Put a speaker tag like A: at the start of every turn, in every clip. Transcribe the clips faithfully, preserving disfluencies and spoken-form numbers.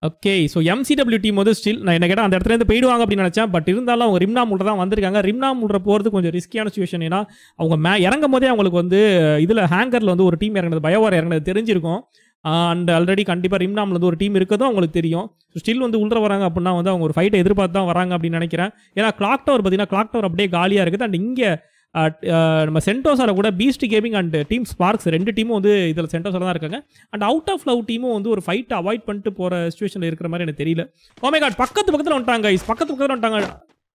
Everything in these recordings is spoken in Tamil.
A: ஓகே ஸோ எம்சிடபிள்யூ டீம் வந்து ஸ்டில் நான் என்ன கேட்டால் அந்த இடத்துல இருந்து போயிடுவாங்க அப்படின்னு நினச்சேன். பட் இருந்தாலும் அவங்க ரிம்னா முல்ற தான் வந்திருக்காங்க. ரிம்னா முல்ற போகிறது கொஞ்சம் ரிஸ்கியான சுச்சுவேஷன். ஏன்னா அவங்க மே இறங்கும் போதே அவங்களுக்கு வந்து இதில் ஹேங்கரில் வந்து ஒரு டீம் இறங்கினது பயோவார் இறங்கினது தெரிஞ்சிருக்கும். அண்ட் ஆல்ரெடி கண்டிப்பாக ரிம்னாமில் வந்து ஒரு டீம் இருக்கிறதும் அவங்களுக்கு தெரியும். ஸோ ஸ்டில் வந்து உள்ள வராங்க அப்படின்னா வந்து அவங்க ஒரு ஃபைட்டை எதிர்பார்த்து தான் வராங்க அப்படின்னு நினைக்கிறேன். ஏன்னா கிளாக் டவர் பார்த்தீங்கன்னா கிளாக் டவர் அப்படியே காலியாக இருக்குது. அண்ட் இங்கே நம்ம சென்டோஸார கூட beast gaming and team sparks ரெண்டு டீமும் வந்து இதில் சென்டோஸார தான் இருக்காங்க. அண்ட் அவுட் ஆஃப் லவ் டீமும் வந்து ஒரு ஃபைட்டை அவாய்ட் பண்ணிட்டு போகிற சுச்சுவேஷனில் இருக்கிற மாதிரி எனக்கு தெரியல. ஓ மை காட், பக்கத்து பக்கத்தில் வந்துட்டாங்க கைஸ், பக்கத்து பக்கத்தில் வந்துட்டாங்க.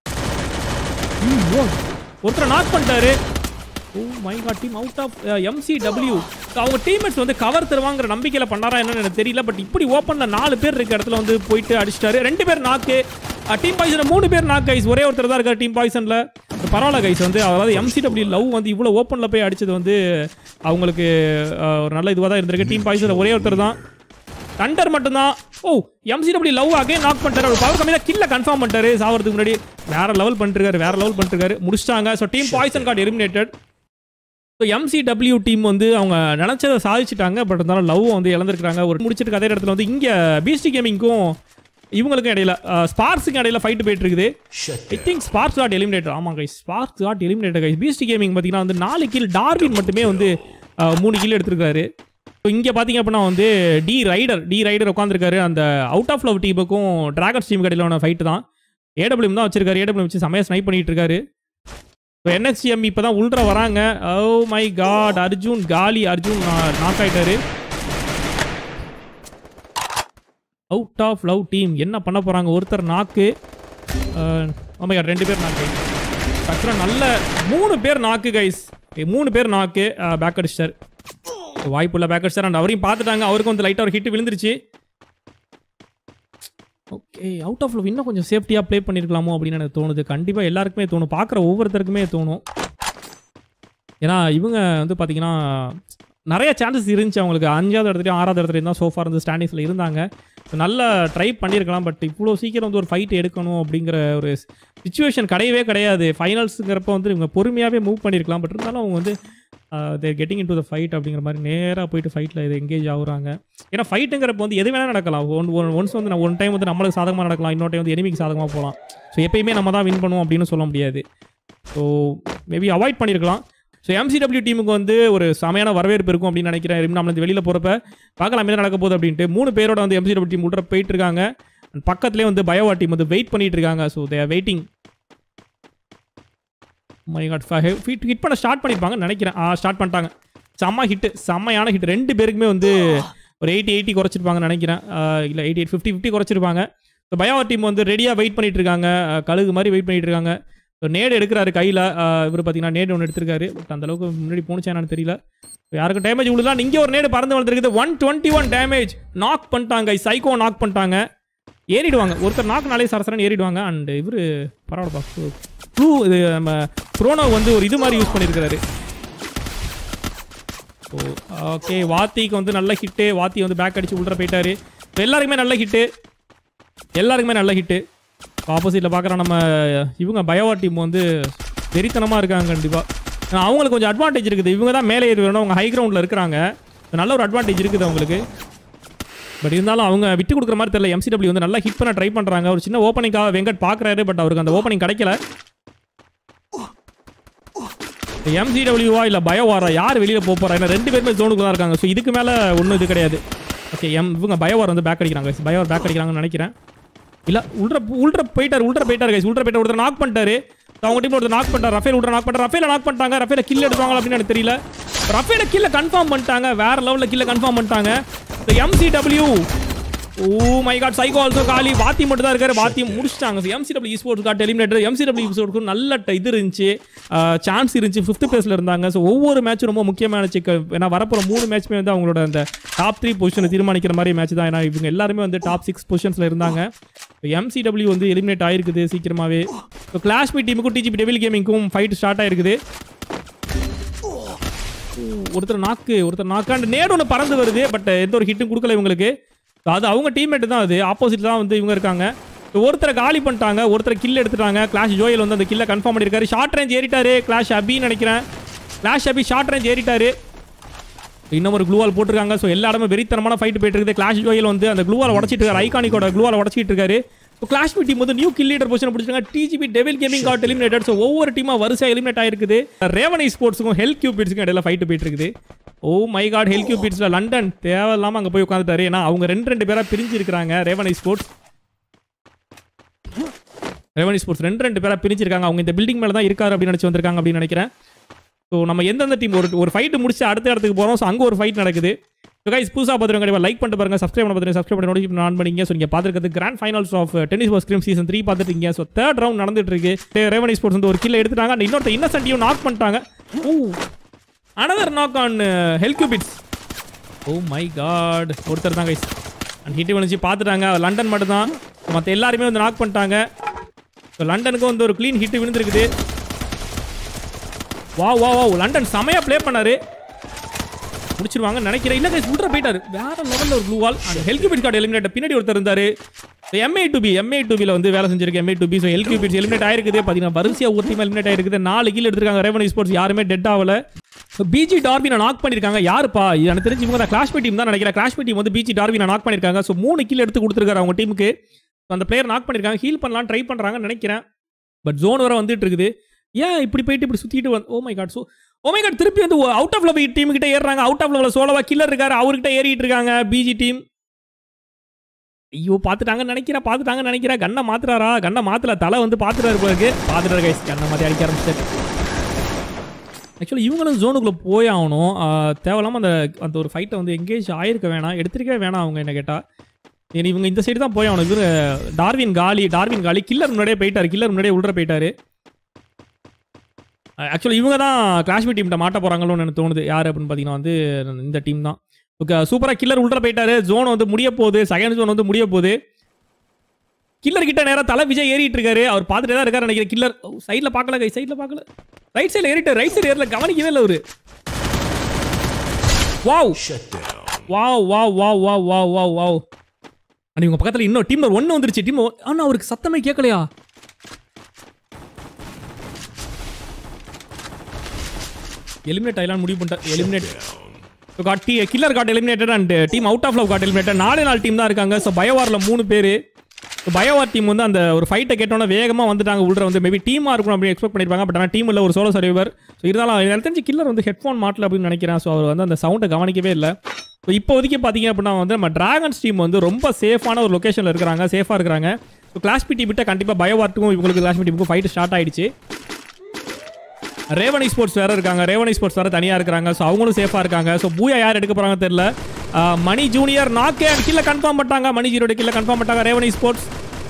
A: ஒருத்தர் நாக் பண்ணிட்டாரு. Oh my god, team out of MCW. அவங்க டீம்மேட்ஸ் வந்து கவர் தருவாங்கிற நம்பிக்கையில் பண்ணாரா என்னன்னு எனக்கு தெரியல. பட் இப்படி ஓப்பனில் நாலு பேர் இருக்க இடத்துல வந்து போயிட்டு அடிச்சிட்டாரு. ரெண்டு பேர் நாக்கு, டீம் பாய்சன் மூணு பேர் நாக்கு கைஸ். ஒரே ஒருத்தர் தான் இருக்கார் டீம் பாய்சனில். பரவாயில்ல கைஸ் வந்து அதாவது எம்சிடபிள்யூ லவ் வந்து இவ்வளோ ஓப்பனில் போய் அடிச்சது வந்து அவங்களுக்கு ஒரு நல்ல இதுவாக தான் இருந்திருக்கு. டீம் பாய்சனில் ஒரே ஒருத்தர் தான், தண்டர் மட்டும்தான். ஓ எம்சிடபிள்யூ லவ் ஆகே நாக் பண்ணிட்டாரு. அவர் பவர் கம்மி தான், கில்ல கன்ஃபார்ம் பண்ணிட்டாரு. சாவறதுக்கு முன்னாடி வேற லெவல் பண்ணிருக்காரு, வேற லெவல் பண்ணிருக்காரு, முடிச்சிட்டாங்க. So team poison got eliminated. So MCW team வந்து அவங்க நினச்சதை சாதிச்சிட்டாங்க. பட் இருந்தாலும் லவ் வந்து இழந்திருக்காங்க. ஒரு முடிச்சிட்டு அதே இடத்துல வந்து இங்கே பிஎஸ்டி கேமிங்க்கும் இவங்களுக்கும் இடையில ஸ்பார்க்ஸுக்கும் இடையில ஃபைட் போயிட்டு இருக்குது. I think sparks got eliminator. ஆமாம் guys, sparks got eliminator guys. BST gaming பார்த்தீங்கன்னா வந்து நாலு கில், டார்வின் மட்டுமே வந்து மூணு கில் எடுத்திருக்காரு. ஸோ இங்கே பார்த்தீங்க அப்படின்னா வந்து டி ரைடர் டி ரைடர் உட்காந்துருக்காரு. அந்த அவுட் ஆஃப் லவ் டீமுக்கும் டிராகன்ஸ் டீமுக்கு இடையிலான ஃபைட்டு தான். ஏடபிள்யூ தான் வச்சிருக்காரு. ஏடபிள்யூ வச்சு செமையாக ஸ்னைப் பண்ணிட்டு இருக்காரு. இப்போ என்எக்ஸ்டிஎம் இப்போ தான் உள்ற வராங்க. ஓ மை காட், அர்ஜுன் காலி. அர்ஜுன் நாக் ஆயிட்டாரு. அவுட் ஆஃப் லவ் டீம் என்ன பண்ண போகிறாங்க? ஒருத்தர் நாக்கு, ஓ மை காட் ரெண்டு பேர் நாக்கு. டக்குனு நல்ல மூணு பேர் நாக்கு கைஸ், மூணு பேர் நாக்கு. பேக் அடிச்சார், வாய்ப்பு இல்லை பேக் அடிச்சார். அண்ட் அவரையும் பார்த்துட்டாங்க. அவருக்கு வந்து லைட்டாக ஒரு ஹிட் விழுந்துருச்சு. ஓகே, அவுட் ஆஃப் லவ் இன்னும் கொஞ்சம் சேஃப்டியாக ப்ளே பண்ணியிருக்கலாமோ அப்படின்னு எனக்கு தோணுது. கண்டிப்பாக எல்லாருக்குமே தோணும், பார்க்குற ஒவ்வொருத்தருக்குமே தோணும். ஏன்னா இவங்க வந்து பார்த்தீங்கன்னா நிறைய சான்சஸ் இருந்துச்சு அவங்களுக்கு. அஞ்சாவது இடத்துலையும் ஆறாவது இடத்துலையும் தான் சோஃபார் வந்து ஸ்டாண்டிங்ஸில் இருந்தாங்க. நல்லா ட்ரை பண்ணியிருக்கலாம். பட் இவ்வளோ சீக்கிரம் வந்து ஒரு ஃபைட் எடுக்கணும் அப்படிங்கிற ஒரு சிச்சுவேஷன் கிடையவே கிடையாது. ஃபைனல்ஸுங்கிறப்ப வந்து இவங்க பொறுமையாகவே மூவ் பண்ணியிருக்கலாம். பட் இருந்தாலும் அவங்க வந்து they're getting into the fight அப்படிங்கிற மாதிரி நேராக போயிட்டு ஃபைட்டில் இது எங்கேஜ் ஆகுறாங்க. ஏன்னா ஃபைட்டுங்கிறப்ப வந்து எது வேணால் நடக்கலாம். ஒன் ஒன் ஒன்ஸ் வந்து நான் ஒன் டைம் வந்து நம்மளுக்கு சாதகமாக நடக்கலாம், இன்னொரு டைம் வந்து எனிமிக்கு சாதகமாக போகலாம். ஸோ எப்பயுமே நம்ம தான் வின் பண்ணுவோம் அப்படின்னு சொல்ல முடியாது. ஸோ மேபி அவாய்ட் பண்ணியிருக்கலாம். ஸோ எம்சிடபிள்யூ டீமுக்கு வந்து ஒரு செமையான வரவேற்பு இருக்கும் அப்படின்னு நினைக்கிறேன். நம்மளுக்கு வெளியில் போகிறப்ப பார்க்கலாம் என்ன நடக்க போகுது அப்படின்ட்டு. மூணு பேரோட வந்து எம்சிடபிள்யூ டீம் உள்ள போயிட்டு இருக்காங்க. பக்கத்துலேயே வந்து பயோவா டீம் வந்து வெயிட் பண்ணிட்டு இருக்காங்க. So they are waiting. My god, hit hit பண்ண ஸ்டார்ட் பண்ணியிருப்பாங்கன்னு நினைக்கிறேன். ஆ ஸ்டார்ட் பண்ணிட்டாங்க. செம்ம ஹிட்டு, செம்மையான ஹிட். ரெண்டு பேருக்குமே வந்து ஒரு எயிட்டி எயிட்டி குறைச்சிருப்பாங்கன்னு நினைக்கிறேன். இல்லை எயிட்டி எயிட் ஃபிஃப்டி ஃபிஃப்டி குறைச்சிருப்பாங்க. ஸோ பயோவா டீம் வந்து ரெடியாக வெயிட் பண்ணிட்டு இருக்காங்க. கழுகு மாதிரி வெயிட் பண்ணிட்டு இருக்காங்க. ஸோ நேடு எடுக்கிறாரு கையில். இவர் பார்த்தீங்கன்னா நேடு ஒன்று எடுத்திருக்காரு. பட் அந்த அளவுக்கு முன்னாடி போனுச்சானு தெரியல. யாருக்கும் டேமேஜ் விழுதான். இங்கே ஒரு நேடு பறந்து வந்துருக்குது. One twenty one damage. Knock பண்ணிட்டாங்க. சைக்கோ நாக் பண்ணிட்டாங்க. ஏறிடுவாங்க. ஒருத்தர் நாக்கு நாளே சரசரன்னு ஏறிடுவாங்க. அண்ட் இவர் பரவாயில்லப்பா, ப்ளூ இது நம்ம ப்ரோனோ வந்து ஒரு இது மாதிரி யூஸ் பண்ணியிருக்கிறாரு. ஸோ ஓகே, வாத்திக்கு வந்து நல்ல ஹிட்டு. வாத்தி வந்து பேக் அடிச்சு உள்ள போயிட்டாரு. ஸோ எல்லாருக்குமே நல்ல ஹிட்டு, எல்லாருக்குமே நல்ல ஹிட்டு. ஆப்போசிட்டில் பார்க்குறோம் நம்ம இவங்க பயோவா டீம் வந்து வெறித்தனமாக இருக்காங்க. கண்டிப்பாக அவங்களுக்கு கொஞ்சம் அட்வான்டேஜ் இருக்குது. இவங்க தான் மேலே ஏறி வரணும். அவங்க ஹை கிரவுண்டில் இருக்கிறாங்க. நல்ல ஒரு அட்வான்டேஜ் இருக்குது அவங்களுக்கு. பட் இருந்தாலும் அவங்க விட்டு கொடுக்குற மாதிரி தெரியல. எம்சிடபிள்யூ வந்து நல்லா ஹிட் பண்ண ட்ரை பண்ணுறாங்க. ஒரு சின்ன ஓப்பனிங்காக வெங்கட் பார்க்குறாரு. பட் அவருக்கு அந்த ஓப்பனிங் கிடைக்கல. எம்சிடபிள்யூவா இல்லை பயோவாரா யார் வெளியில் போக போகிறா? ஏன்னா ரெண்டு பேருமே ஜோனுக்கு தான் இருக்காங்க. ஸோ இதுக்கு மேலே ஒன்றும் இது கிடையாது. ஓகே, எம் இவங்க பயோவார் வந்து பேக் அடிக்கிறாங்க. பயோவார் பேக் அடிக்கிறாங்கன்னு நினைக்கிறேன். இல்லை உள்ற உள்ற போயிட்டார் உள்ற போயிட்டார் கைஸ். உள்ற போயிட்டார். ஒருத்தர் நாக் பண்ணிட்டாரு. அவங்க டீம் ஒருத்தர் நாக் பண்ணிட்டார். ரஃபேல் உள்ற நாக் பண்ணிட்டார். ரஃபேல நாக் பண்ணிட்டாங்க. ரஃபேல கில் எடுப்பாங்க அப்படின்னு எனக்கு தெரியல. ரஃபேல கில்ல கன்ஃபார்ம் பண்ணிட்டாங்க. வேற லெவலில் கில்ல கன்ஃபார்ம் பண்ணிட்டாங்க. MCW, oh my god, psycho also காலி. வாத்தி மட்டும் தான் இருக்காரு. வாத்தி முடிச்சிட்டாங்க. MCW sports got eliminator. MCW ஸ்போர்ட்ஸ்க்கு நல்ல இது இருந்துச்சு, சான்ஸ் இருந்துச்சு. ஃபிஃப்த் பிளேஸில் இருந்தாங்க. ஸோ ஒவ்வொரு மேட்சும் ரொம்ப முக்கியமான சிக்க. ஏன்னா வரப்போகிற மூணு மேட்ச்மே வந்து அவங்களோட அந்த டாப் த்ரீ பொசிஷனை தீர்மானிக்கிற மாதிரி மேட்ச் தான். ஏன்னா இவங்க எல்லாருமே வந்து டாப் சிக்ஸ் பொசிஷன்ஸில் இருந்தாங்க. எம்சிடபிள்யூ வந்து எலிமினேட் ஆயிருக்குது சீக்கிரமாகவே. ஸோ கிளாஷ் மீ டீமுக்கும் டிஜிபி டெவில் கேமிங்க்கும் ஃபைட் ஸ்டார்ட் ஆயிருக்குது. ஒருத்தர் நாக்கு ஒருத்தர் நாக்காண்டு நேடு ஒன்று பறந்து வருது. பட் எந்த ஒரு ஹிட்டும் கொடுக்கல இவங்களுக்கு. அது அவங்க டீம்மேட்டு தான். அது ஆப்போசிட் தான் வந்து இவங்க இருக்காங்க. ஒருத்தரை காலி பண்ணிட்டாங்க. ஒருத்தரை கில் எடுத்துட்டாங்க. கிளாஷ் ஜோயல் வந்து அந்த கில்லை கன்ஃபார்ம் பண்ணியிருக்காரு. ஷார்ட் ரேஞ்ச் ஏறிட்டாரு. கிளாஷ் அபின்னு நினைக்கிறேன். கிளாஷ் அபி ஷார்ட் ரேஞ்ச் ஏறிட்டாரு. இன்னும் ஒரு க்ளூவால் போட்டிருக்காங்க. ஸோ எல்லா இடமே வெறித்தனமான ஃபைட் போயிட்டு இருக்குது. கிளாஷ் ஜோயில் வந்து அந்த க்ளூவால் உடச்சிட்டு இருக்காரு, ஐகானிக்கோட க்ளூவால் உடச்சிட்டு இருக்காரு. ஸோ கிளாஷ் மீ டீம் வந்து நியூ கில் லீடர் பொசிஷன் பிடிச்சிருக்காங்க. DGP devil gaming got eliminated. So ஒவ்வொரு டீமா வரிசையாக எலிமினேட் ஆயிருக்குது. ரேவன் ஸ்போர்ட்ஸுக்கும் ஹெல் கியூபிட்ஸுக்கும் இடையில ஃபைட் போயிட்டு இருக்குது. ஓ மை காட், ஹெல் கியூபிட்ஸ்ல லண்டன் தேவையில்லாமல் அங்கே போய் உட்காந்துட்டாரு. ஏன்னா அவங்க ரெண்டு ரெண்டு பேராக பிரிஞ்சு இருக்கிறாங்க. ரேவன் ஸ்போர்ட்ஸ் ரேவன் ஸ்போர்ட்ஸ் ரெண்டு ரெண்டு பேராக பிரிஞ்சிருக்காங்க. அவங்க இந்த பில்டிங் மேலே தான் இருக்காரு அப்படின்னு நினச்சி வந்திருக்காங்க அப்படின்னு நினைக்கிறேன். ஸோ நம்ம எந்தெந்த டீம் ஒரு ஒரு ஃபைட்டு முடிச்சு அடுத்த இடத்துக்கு போகிறோம். ஸோ அங்கே ஒரு ஃபைட் நடக்குது. ஸோ கைஸ் புதுசாக பார்த்துருங்க, கண்டிப்பாக லைக் பண்ணிட்டு பாருங்க, சப்ஸ்கிரைப் பண்ண பார்த்துருங்க, சப்ஸ்கிரைப் பண்ணி நோட்டிஃபிகேஷன் ஆன் பண்ணிங்க. ஸோ நீங்கள் பார்த்துருக்கிறது grand finals of tennis pass scream season three பார்த்துட்டீங்க. ஸோ தேர்ட் ரவுண்ட் நடந்துட்டு இருக்கு. ரேவன் ஸ்போர்ட்ஸ் வந்து ஒரு கில்ல எடுத்துட்டாங்க. அந்த இன்னொருத்த இன்னசென்ட்டையும் நாக் பண்ணிட்டாங்க. Oh another knock on hell cupids. Oh my god, ஒருத்தர் தான் கைஸ் அண்ட் ஹிட் விழுந்துச்சு பார்த்துட்டாங்க. லண்டன் மட்டும் தான், மற்ற எல்லாருமே வந்து நாக் பண்ணிட்டாங்க. ஸோ லண்டனுக்கும் வந்து ஒரு க்ளீன் ஹிட் விழுந்துருக்குது. வா வா வா லண்டன் செமையா ப்ளே பண்ணாரு. முடிச்சிருவாங்க நினைக்கிறேன். இல்லை கைஸ் உள்ள போயிட்டாரு. வேற லெவலில் ஒரு blue wall and hell cupid card eliminate. பின்னாடி ஒருத்தர் இருந்தாரு. MA to B MA to பியில் வந்து வேலை செஞ்சிருக்கு. MA to B. So hell cupids eliminate ஆயிருக்குது. பார்த்தீங்கன்னா வரிசையாக ஒரு டீம் எலிமினேட் ஆயிருக்குது. நாலு கீழ் எடுத்திருக்காங்க. ரேவன் ஸ்போர்ட்ஸ் யாருமே டெட் ஆகல. பிஜி டார்வினை நாக் பண்ணியிருக்காங்க. யாருப்பா எனக்கு தெரிஞ்சு இவங்க தான் கிளாஷ்மேட் டீம் தான் நினைக்கிறேன். கிளாஷ்மேட் டீம் வந்து பிஜி டார்வினை நாக் பண்ணியிருக்காங்க. ஸோ மூணு கீழ் எடுத்து கொடுத்துருக்காரு அவங்க டீமுக்கு. அந்த பிளேயர் நாக் பண்ணியிருக்காங்க. ஹீல் பண்ணலாம் ட்ரை பண்ணுறாங்கன்னு நினைக்கிறேன். பட் ஜோன் வர வந்துட்டு இருக்குது. ஏன் இப்படி போயிட்டு இப்படி சுற்றிட்டு வந்து oh my god. So oh my god திருப்பி வந்து அவுட் ஆஃப் லெவல் டீம் கிட்ட ஏறுறாங்க. அவுட் ஆஃப் லெவலில் சோலோவா கில்லர் இருக்காரு, அவர்கிட்ட ஏறிட்டு இருக்காங்க பிஜி டீம். ஐயோ பார்த்துட்டாங்கன்னு நினைக்கிறேன் பார்த்துட்டாங்கன்னு நினைக்கிறேன் கண்ணை மாத்துறாரா? கண்ணை மாத்தல, தலை வந்து பார்த்துட்டாரு போயிருக்கு. பார்த்துட்டாரு கைஸ், கண்ணை மாற்றி அடிக்க ஆரம்பிச்சிட்டாரு. ஆக்சுவலி இவங்களும் ஜோனுக்குள்ளே போய் ஆகணும். தேவையில்லாமல் அந்த அந்த ஒரு ஃபைட்டை வந்து எங்கேஜ் ஆயிருக்க வேணாம், எடுத்துருக்கவே வேணாம் அவங்க என்ன கேட்டால். இவங்க இந்த சைடு தான் போய் ஆகணும். இவர் டார்வின் காலி டார்வின் காலி கில்லர் முன்னாடியே போயிட்டாரு. கில்லர் முன்னாடியே உள்ள போயிட்டாரு. ஆக்சுவலி இவங்க தான் கிளாஷ்மேட் டீம்கிட்ட மாட்ட போகிறாங்களோன்னு எனக்கு தோணுது. யார் அப்படின்னு பார்த்தீங்கன்னா வந்து இந்த டீம் தான். ஓகே சூப்பராக கில்லர் உள்ள போயிட்டாரு. ஜோன் வந்து முடிய போகுது. செகண்ட் ஜோன் வந்து முடிய போகுது. கில்லர் கிட்ட நேராக தலை விஜய் ஏறிட்டு இருக்காரு. அவர் பார்த்துட்டே தான் இருக்காரு நினைக்கிறேன். கில்லர் சைடில் பார்க்கல, கை சைடில் பார்க்கல, ரைட் சைடில் ஏறிட்டு ரைட் சைடு ஏறல, கவனிக்கவே இல்லை அவரு. Wow wow wow wow wow wow wow wow and இவங்க பக்கத்தில் இன்னும் டீம் ஒன்று வந்துருச்சு. டீம் ஆனால் அவருக்கு சத்தமே கேட்கலையா? எலிமினேட் ஆயிலாம் முடிவு பண்ணிட்டார். Eliminate got T killer got eliminated and team out of love got eliminated. நாலே நாலு டீம் தான் இருக்காங்க. ஸோ பயோவாரில் மூணு பேர். ஸோ பயோவார் டீம் வந்து அந்த ஒரு ஃபைட்டை கேட்டோன்னா வேகமாக வந்துட்டாங்க. உள்ள வந்து மேபி டீமாக இருக்கணும் அப்படின்னு எக்ஸ்பெக்ட் பண்ணியிருப்பாங்க. பட் ஆனால் டீம் இல்லை, ஒரு சோலோ சர்வைவர். ஸோ இருந்தாலும் எனக்கு தெரிஞ்சு கில்லர் வந்து ஹெட்ஃபோன் மாட்டல அப்படின்னு நினைக்கிறேன். ஸோ அவர் வந்து அந்த சவுண்டை கவனிக்கவே இல்லை. ஸோ இப்போ ஒதுக்கி பார்த்தீங்க அப்படின்னா வந்து நம்ம டிராகன்ஸ் டீம் வந்து ரொம்ப சேஃபான ஒரு லொக்கேஷனில் இருக்கிறாங்க, சேஃபாக இருக்கிறாங்க. ஸோ கிளாஸ் பி டீம் கிட்ட கண்டிப்பாக பயோவார்ட்டுக்கும் இவங்களுக்கு கிளாஸ் பி டீமுக்கும் ஃபைட் ஸ்டார்ட் ஆயிடுச்சு. ரேவன் ஸ்போர்ட்ஸ் வேறு இருக்காங்க. ரேவன் ஸ்போர்ட்ஸ் வேறு தனியாக இருக்காங்க. ஸோ அவங்களும் சேஃபாக இருக்காங்க. ஸோ பூயா யார் எடுக்க போகிறாங்க தெரியல. மணி ஜூனியர் நாக்கே அண்ட் கீழே கன்ஃபார்ம் பண்ணிட்டாங்க. மணி ஜீரோட கீழே கன்ஃபார்ம் பண்ணிட்டாங்க raven sports.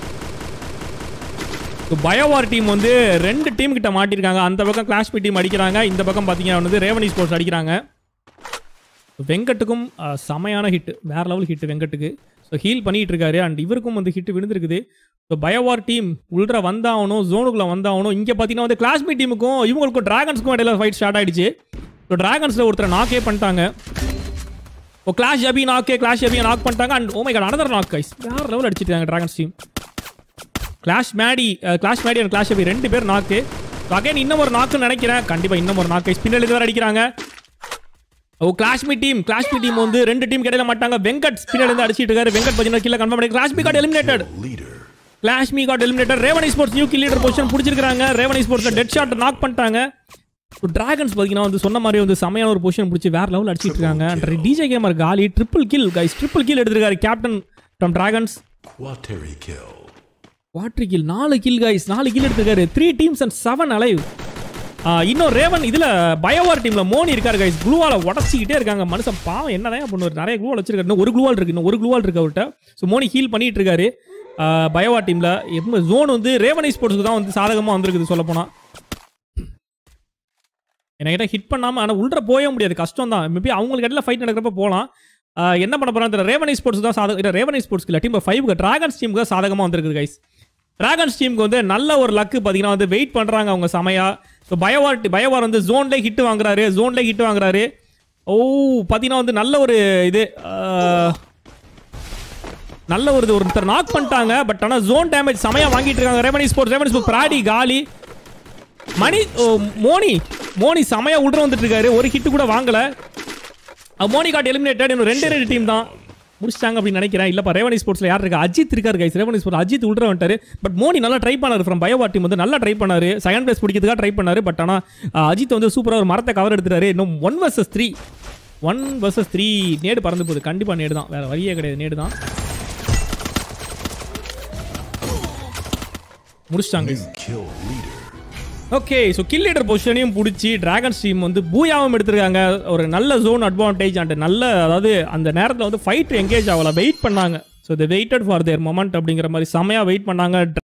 A: So biowar team வந்து ரெண்டு டீம் கிட்ட மாட்டிருக்காங்க. அந்த பக்கம் கிளாஸ் பி டீம் அடிக்கிறாங்க, இந்த பக்கம் பார்த்தீங்கன்னா வந்து ரேவன் ஸ்போர்ட்ஸ் அடிக்கிறாங்க. வெங்கட்டுக்கும் செமையான ஹிட், வேற லெவல் ஹிட் வெங்கட்டுக்கு. ஸோ ஹீல் பண்ணிட்டு இருக்காரு அண்ட் இவருக்கும் வந்து ஹிட் விழுந்துருக்குது. ஸோ பயோவார் டீம் உள்ள வந்தாகணும், ஜோனுக்குள்ளே வந்தாகணும். இங்கே பார்த்தீங்கன்னா வந்து கிளாஸ்மேட் டீமுக்கும் இவங்களுக்கும் டிராகன்ஸ்க்கும் இடையில ஃபைட் ஸ்டார்ட் ஆயிடுச்சு. ஸோ டிராகன்ஸில் ஒருத்தர் நாக்கே பண்ணிட்டாங்க. ஓ கிளாஷ் ஜபி நாக்கே கிளாஷ் ஜபியை நாக் பண்ணிட்டாங்க and oh my god another knock guys. வேற லெவல் அடிச்சிட்டாங்க dragons team. Clash Maddy clash Maddy and clash ஜபி ரெண்டு பேர் நாக்கு. ஸோ அகைன் இன்னும் ஒரு நாக்குன்னு நினைக்கிறேன். கண்டிப்பாக இன்னும் ஒரு நாக்கு பின்னாடி வேறு அடிக்கிறாங்க. ஓ கிளாஷ்மி டீம் கிளாஷ்மி டீம் வந்து ரெண்டு டீம் கிடையில மாட்டாங்க. வெங்கட் பின்னாடி இருந்து அடிச்சிட்டு இருக்காரு. வெங்கட் பார்த்தீங்கன்னா கீழே கன்ஃபார்ம் பண்ணி clash me got eliminated. Clash me got eliminated. Raven sports new kill leader position பிடிச்சிருக்காங்க. Raven sports dead shot knock பண்ணிட்டாங்க. டிராகன்ஸ் பார்த்தீங்கன்னா வந்து சொன்ன மாதிரி வந்து செமையான ஒரு பொசிஷன் பிடிச்சி வேற லெவல் அடிச்சிட்டு இருக்காங்க. டிஜே கேமர் காலி triple kill guys, triple kill எடுத்திருக்காரு captain from dragons. Watery kill நாலு கில் கைஸ், நாலு கில் எடுத்திருக்காரு. Three teams and seven alive. இன்னும் ரேவன் இதில் பயோவார் டீமில் மோனி இருக்காரு கைஸ். க்ளூவால் உடச்சிக்கிட்டே இருக்காங்க. மனுஷன் பாவம் என்னதான் பண்ணுவார், நிறைய க்ளூவால் வச்சிருக்காரு. இன்னும் ஒரு க்ளூவால் இருக்கு, இன்னும் ஒரு க்ளூவால் இருக்கு அவர்கிட்ட. ஸோ மோனி ஹீல் பண்ணிட்டு இருக்காரு பயோவார் டீமில். எப்போ ஜோன் வந்து ரேவன் ஸ்போர்ட்ஸ்க்கு தான் வந்து சாதகமாக வந்திருக்குது சொல்ல போனால். என்கிட்ட ஹிட் பண்ணாமல் ஆனால் உள்ள போக முடியாது, கஷ்டம் தான். மேபி அவங்களுக்கு இடையில ஃபைட் நடக்கிறப்ப போகலாம். என்ன பண்ண போகிறாங்க ரேவன் ஸ்போர்ட்ஸ் தான் சாதகம் இல்லை. ரேவன் ஸ்போர்ட்ஸ்க்கு இல்லை, டீம் ஃபைவ்க்கு டிராகன்ஸ் டீமுக்கு தான் சாதகமாக வந்திருக்குது கைஸ். டிராகன்ஸ் டீமுக்கு வந்து நல்ல ஒரு லக்கு பார்த்தீங்கன்னா வந்து வெயிட் பண்ணுறாங்க அவங்க செமையா. ஸோ பயோவார் பயோவார் வந்து ஜோன்லேயே ஹிட் வாங்குறாரு, ஜோன்லேயே ஹிட் வாங்குறாரு. ஓ பார்த்தீங்கன்னா வந்து நல்ல ஒரு இது நல்ல ஒரு ஒருத்தர் நாக் பண்ணிட்டாங்க. பட் ஆனால் ஜோன் டேமேஜ் செமையாக வாங்கிட்டு இருக்காங்க raven sports. Raven sports Brady காலி. மணி மோனி மோனி செமையாக உள்ள வந்துட்டு இருக்காரு. ஒரு ஹிட் கூட வாங்கலை. Moni God eliminated. இன்னும் ரெண்டு ரெண்டு டீம் தான் முடிச்சிட்டாங்க அப்படின்னு நினைக்கிறேன். இல்லப்பா ரேவனி ஸ்போர்ட்ஸ்ல யார் இருக்கா? அஜித் இருக்காரு கைஸ். ரேவனி ஸ்போர்ட்ஸ் அஜித் உள்ள வந்துட்டாரு. பட் மோனி நல்லா ட்ரை பண்ணாரு. ஃப்ரம் பயோவா டீம் வந்து நல்லா ட்ரை பண்ணாரு. செகண்ட் பிளேஸ் பிடிக்கிறதுக்காக ட்ரை பண்ணாரு. பட் ஆனால் அஜித் வந்து சூப்பராக ஒரு மரத்தை கவர் எடுத்துட்டாரு. இன்னும் one versus three one versus three nade பறந்து போகுது. கண்டிப்பாக நேடு தான், வேற வழியே கிடையாது. நேடு தான் முடிச்சிட்டாங்க. ஓகே, ஸோ கில் லீடர் பொசிஷனையும் பிடிச்சி டிராகன் ஸ்ட்ரீம் வந்து பூயாவும் எடுத்திருக்காங்க. ஒரு நல்ல ஜோன் அட்வான்டேஜ் அண்ட் நல்ல, அதாவது அந்த நேரத்தில் வந்து ஃபைட் எங்கேஜ் ஆகல, வெயிட் பண்ணாங்க. So they waited for their moment அப்படிங்கிற மாதிரி செமையாக வெயிட் பண்ணாங்க.